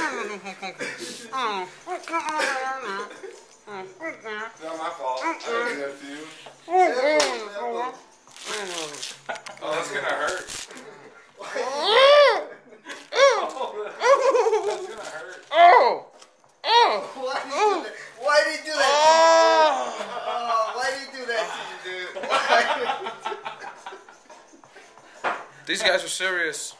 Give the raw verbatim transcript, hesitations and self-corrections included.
not my fault. I didn't do that to you. Oh, that's gonna hurt. Oh, that's gonna hurt. Oh! Oh! Why did you do that? Why did you do that? Oh, why did you do that to you, dude? These guys are serious.